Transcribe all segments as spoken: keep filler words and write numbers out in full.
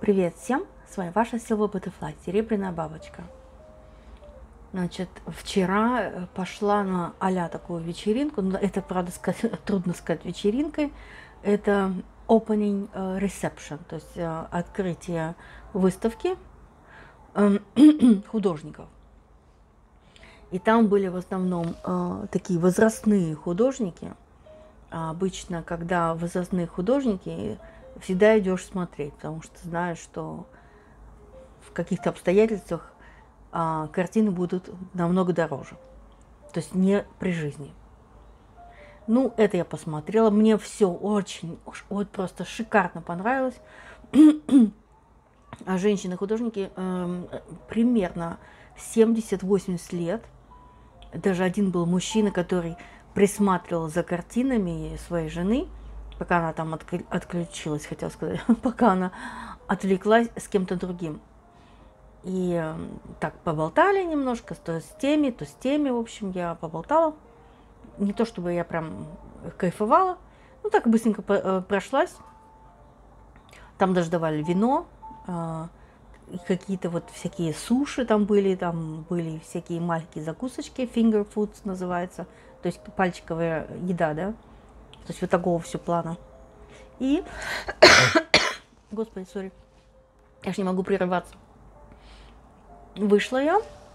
Привет всем! С вами ваша Silver Butterfly, серебряная бабочка. Значит, вчера пошла на а-ля такую вечеринку, но это, правда, сказать, трудно сказать вечеринкой. Это opening reception, то есть открытие выставки художников. И там были в основном такие возрастные художники. Обычно, когда возрастные художники, всегда идешь смотреть, потому что знаешь, что в каких-то обстоятельствах а, картины будут намного дороже. То есть не при жизни. Ну, это я посмотрела. Мне все очень, вот просто шикарно понравилось. А женщины-художники э, примерно семьдесят-восемьдесят лет. Даже один был мужчина, который присматривал за картинами своей жены, пока она там отключилась, хотела сказать, пока она отвлеклась с кем-то другим. И так поболтали немножко, то с теми, то с теми, в общем, я поболтала. Не то чтобы я прям кайфовала, ну так быстренько прошлась. Там даже давали вино, какие-то вот всякие суши там были, там были всякие маленькие закусочки, finger foods называется, то есть пальчиковая еда, да. То есть вот такого все плана. И, господи, сори, я ж не могу прерываться. Вышла я,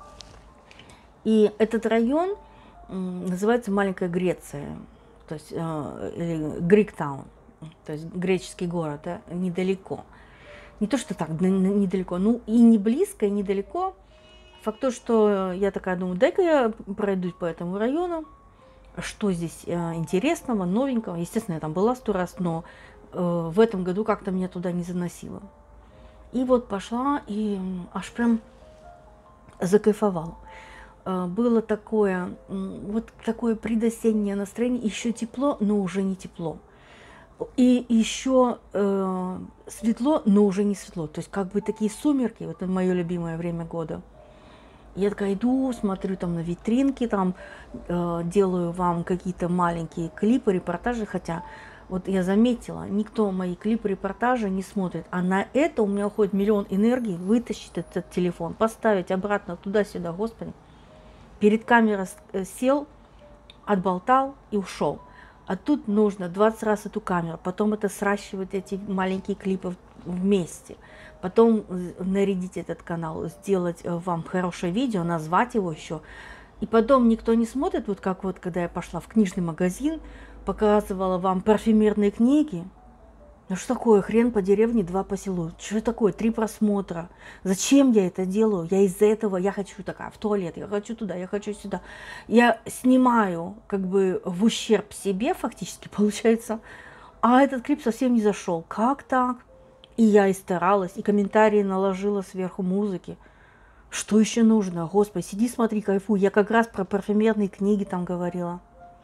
и этот район называется Маленькая Греция, то есть, или Гриктаун, то есть греческий город, да, недалеко. Не то, что так недалеко, ну и не близко, и недалеко. Факт то, что я такая думаю, дай-ка я пройдусь по этому району. Что здесь интересного, новенького. Естественно, я там была сто раз, но э, в этом году как-то меня туда не заносило. И вот пошла и аж прям закайфовала. Э, было такое, вот такое предосеннее настроение, еще тепло, но уже не тепло. И еще э, светло, но уже не светло. То есть как бы такие сумерки, вот это мое любимое время года. Я такая иду, смотрю там на витринки, там э, делаю вам какие-то маленькие клипы, репортажи, хотя вот я заметила, никто мои клипы, репортажи не смотрит, а на это у меня уходит миллион энергии, вытащить этот телефон, поставить обратно туда-сюда, господи. Перед камерой сел, отболтал и ушел. А тут нужно двадцать раз эту камеру, потом это сращивать эти маленькие клипы вместе, потом нарядить этот канал, сделать вам хорошее видео, назвать его еще. И потом никто не смотрит, вот как вот, когда я пошла в книжный магазин, показывала вам парфюмерные книги. Ну что такое, хрен по деревне, два по селу. Что такое, три просмотра? Зачем я это делаю? Я из-за этого, я хочу такая, в туалет, я хочу туда, я хочу сюда. Я снимаю как бы в ущерб себе фактически, получается. А этот клип совсем не зашел. Как так? И я и старалась, и комментарии наложила сверху музыки. Что еще нужно? Господи, сиди, смотри, кайфуй. Я как раз про парфюмерные книги там говорила.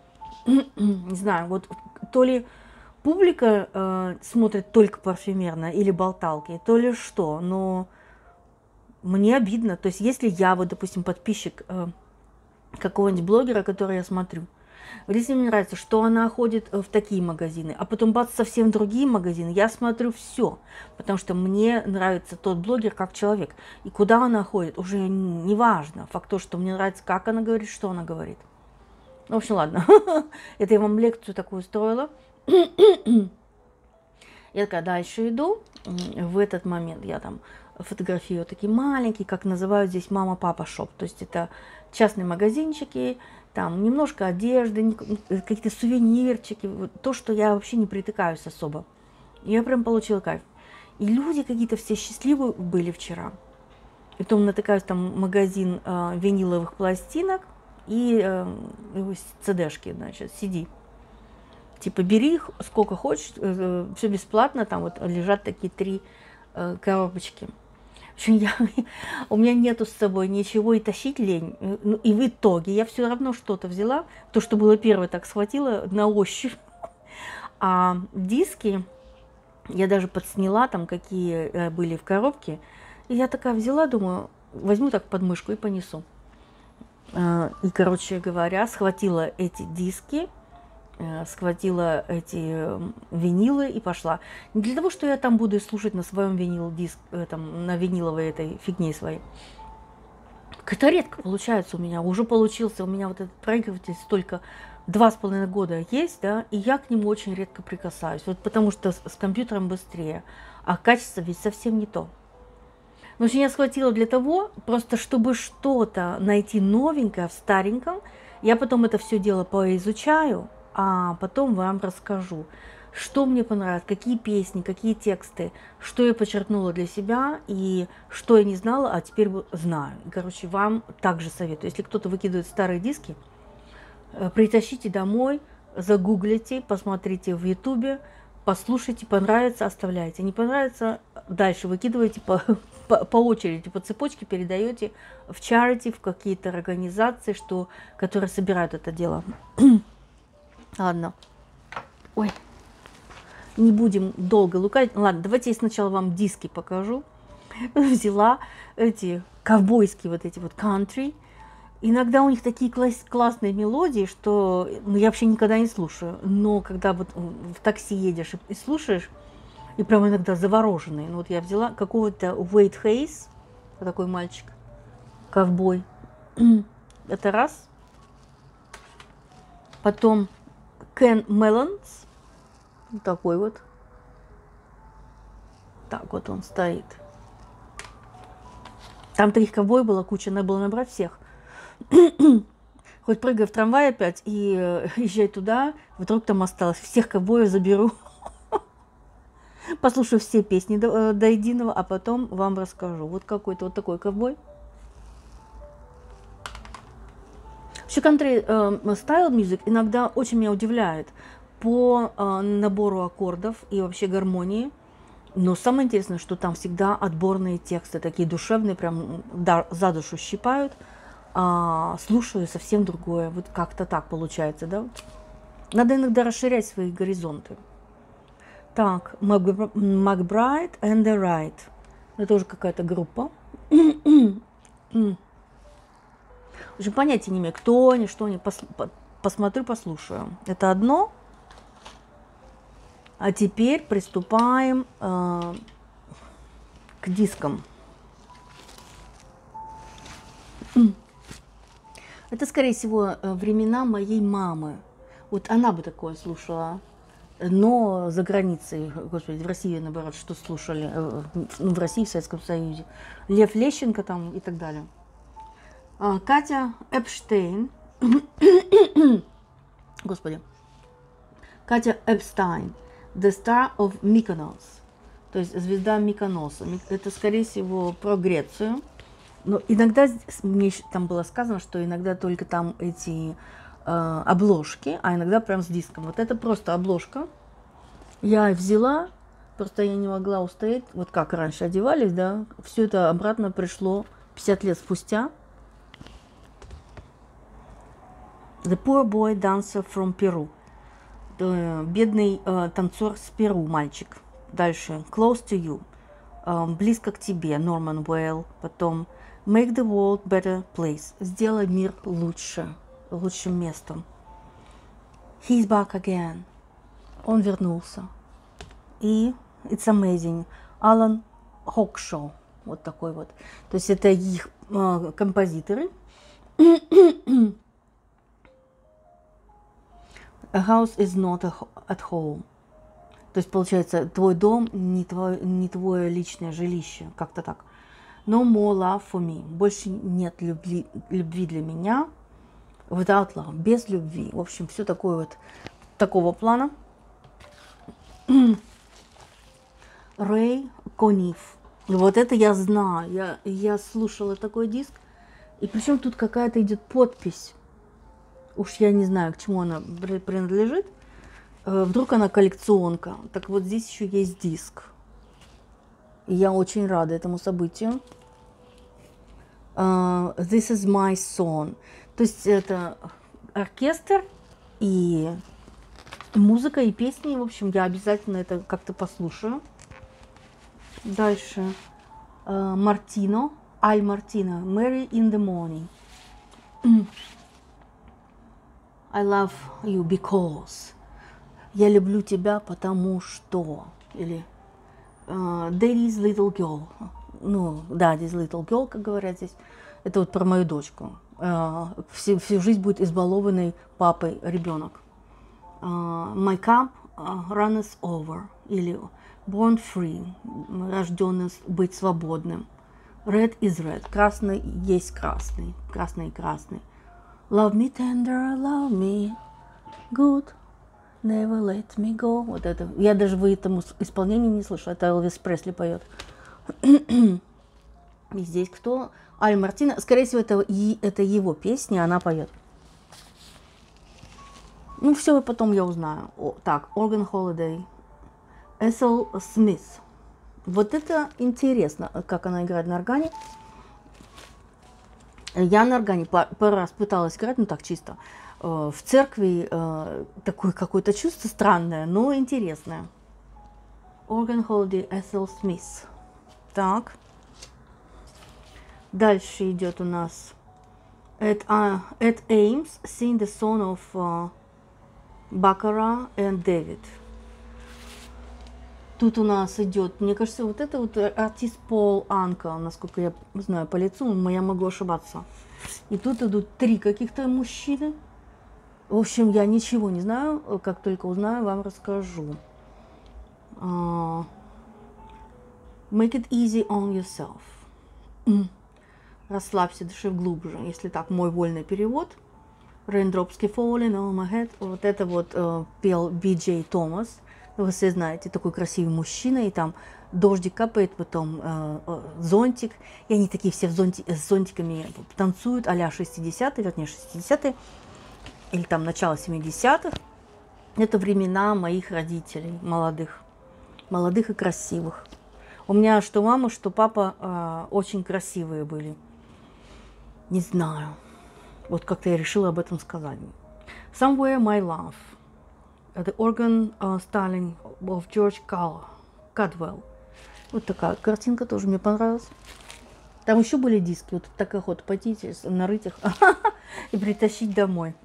Не знаю, вот то ли публика э, смотрит только парфюмерно или болталки, то ли что, но мне обидно. То есть если я, вот, допустим, подписчик э, какого-нибудь блогера, который я смотрю, вот если мне нравится, что она ходит в такие магазины, а потом бац, совсем другие магазины, я смотрю все, потому что мне нравится тот блогер как человек. И куда она ходит, уже не важно. Факт то, что мне нравится, как она говорит, что она говорит. В общем, ладно, это я вам лекцию такую устроила. Я такая дальше иду, в этот момент я там фотографирую такие маленькие, как называют здесь мама-папа шоп, то есть это частные магазинчики, там немножко одежды, какие-то сувенирчики, вот то, что я вообще не притыкаюсь особо. Я прям получила кайф. И люди какие-то все счастливые были вчера. И потом натыкаюсь там магазин э, виниловых пластинок и э, цдшки, значит, си ди. Типа бери их сколько хочешь, э, все бесплатно, там вот лежат такие три э, коробочки. В общем, я, у меня нету с собой ничего и тащить лень. Ну, и в итоге я все равно что-то взяла. То, что было первое, так схватила на ощупь. А диски я даже подсняла, там какие были в коробке. И я такая взяла, думаю, возьму так под мышку и понесу. И, короче говоря, схватила эти диски. схватила эти винилы и пошла. Не для того, что я там буду слушать на своем винил диск, там, на виниловой этой фигне своей. Это редко получается у меня. Уже получился у меня вот этот проигрыватель столько два с половиной года есть, да, и я к нему очень редко прикасаюсь. Вот потому что с, с компьютером быстрее, а качество ведь совсем не то. Но очень я схватила для того, просто чтобы что-то найти новенькое в стареньком, я потом это все дело поизучаю, а потом вам расскажу, что мне понравилось, какие песни, какие тексты, что я подчеркнула для себя и что я не знала, а теперь знаю. Короче, вам также советую. Если кто-то выкидывает старые диски, притащите домой, загуглите, посмотрите в ютубе, послушайте, понравится, оставляйте. Не понравится, дальше выкидывайте по, по, по очереди, по цепочке передаете в charity, в какие-то организации, что, которые собирают это дело. Ладно. Ой. Не будем долго лукавить. Ладно, давайте я сначала вам диски покажу. Взяла эти ковбойские вот эти вот country. Иногда у них такие класс классные мелодии, что ну, я вообще никогда не слушаю. Но когда вот в такси едешь и слушаешь, и прям иногда завороженные. Ну вот я взяла какого-то Уэйт Хейс, такой мальчик, ковбой. Это раз. Потом Кен Мелонс. Такой вот. Так вот он стоит. Там таких ковбоев была куча, надо было набрать всех. Хоть прыгай в трамвай опять и э, езжай туда, вдруг там осталось. Всех ковбоев заберу. Послушаю все песни до, до единого, а потом вам расскажу. Вот какой-то вот такой ковбой. Вообще, country э, style music иногда очень меня удивляет по э, набору аккордов и вообще гармонии. Но самое интересное, что там всегда отборные тексты, такие душевные, прям да, за душу щипают. А, слушаю совсем другое. Вот как-то так получается, да? Надо иногда расширять свои горизонты. Так, McBride and the Right. Это тоже какая-то группа. Уже понятия не имею, кто они, что они. Пос посмотрю, послушаю. Это одно. А теперь приступаем э, к дискам. Это, скорее всего, времена моей мамы. Вот она бы такое слушала. Но за границей, господи, в России, наоборот, что слушали, ну, в России, в Советском Союзе. Лев Лещенко там и так далее. Катя Эпштейн. Господи. Катя Эпстайн. The Star of Mykonos. То есть звезда Миконоса. Это, скорее всего, про Грецию. Но иногда, мне там было сказано, что иногда только там эти э, обложки, а иногда прям с диском. Вот это просто обложка. Я взяла, просто я не могла устоять. Вот как раньше одевались, да. Все это обратно пришло пятьдесят лет спустя. The Poor Boy Dancer from Peru. Бедный э, танцор с Перу, мальчик. Дальше. Close to You. Э, близко к тебе. Норман Уэйл. Потом Make the world better place. Сделай мир лучше. Лучшим местом. He's back again. Он вернулся. И It's amazing. Алан Хокшоу. Вот такой вот. То есть это их э, композиторы. A house is not a, at home. То есть, получается, твой дом не твое, не твое личное жилище. Как-то так. No more love for me. Больше нет любви, любви для меня. Without love. Без любви. В общем, все такое вот такого плана. Рэй Кониф. Вот это я знаю. Я, я слушала такой диск. И причем тут какая-то идет подпись. Уж я не знаю, к чему она принадлежит. Вдруг она коллекционка. Так вот здесь еще есть диск. И я очень рада этому событию. Uh, This is my song. То есть это оркестр и музыка, и песни. В общем, я обязательно это как-то послушаю. Дальше. Uh, Мартино. Аль Мартино. Mary in the morning. I love you because. Я люблю тебя, потому что. Или uh, Daddy's little girl. Ну, да, this little girl, как говорят здесь. Это вот про мою дочку. Uh, всю, всю жизнь будет избалованный папой ребенок. Uh, my cup uh, runs over. Или born free. Рожденный быть свободным. Red is red. Красный есть красный. Красный и красный. Love me tender, love me good. Never let me go. Вот это. Я даже в этом исполнении не слышу. Это Элвис Пресли поет. И здесь кто? Аль Мартина. Скорее всего, это, это его песня, она поет. Ну, все, и потом я узнаю. О, так, Organ Holiday. Эссел Смит. Вот это интересно, как она играет на органе. Я на органе пару раз пыталась играть, ну так чисто. В церкви э, такое какое-то чувство странное, но интересное. Organ Holiday Эссел Смит. Так. Дальше идет у нас At, uh, at Ames, sing the song of uh, Baccarat and David. Тут у нас идет, мне кажется, вот это вот артист Пол Анка, насколько я знаю по лицу, но я могу ошибаться. И тут идут три каких-то мужчины. В общем, я ничего не знаю, как только узнаю, вам расскажу. Uh, make it easy on yourself. Mm. Расслабься, дыши глубже, если так, мой вольный перевод. Raindrops keep falling on my head. Вот это вот uh, пел Би Джей Томас. Вы все знаете, такой красивый мужчина, и там дождик капает, потом э, э, зонтик, и они такие все в зонти, с зонтиками танцуют, а-ля шестидесятые, вернее шестидесятые, или там начало семидесятых. Это времена моих родителей, молодых, молодых и красивых. У меня что мама, что папа э, очень красивые были. Не знаю, вот как-то я решила об этом сказать. Somewhere my love. The organ uh, styling of George Cadwell. Вот такая картинка тоже мне понравилась. Там еще были диски. Вот так охота пойти, нарыть их и притащить домой.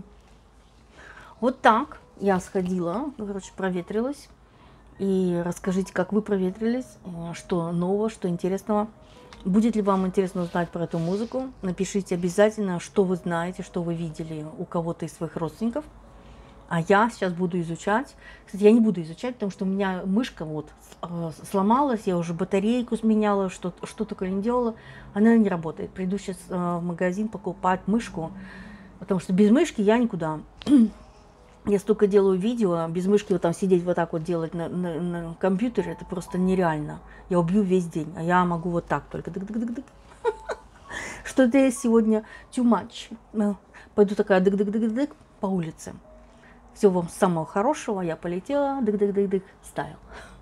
Вот так я сходила, короче, проветрилась. И расскажите, как вы проветрились, что нового, что интересного. Будет ли вам интересно узнать про эту музыку? Напишите обязательно, что вы знаете, что вы видели у кого-то из своих родственников. А я сейчас буду изучать. Кстати, я не буду изучать, потому что у меня мышка вот сломалась, я уже батарейку сменяла, что, что только не делала. Она не работает. Приду сейчас в магазин покупать мышку, потому что без мышки я никуда. Я столько делаю видео, без мышки вот там сидеть вот так вот делать на, на, на компьютере, это просто нереально. Я убью весь день, а я могу вот так только. Что-то я сегодня too much. Пойду такая дык-дык-дык-дык по улице. Всего вам самого хорошего, я полетела, дык-дык-дык-дык, стайл.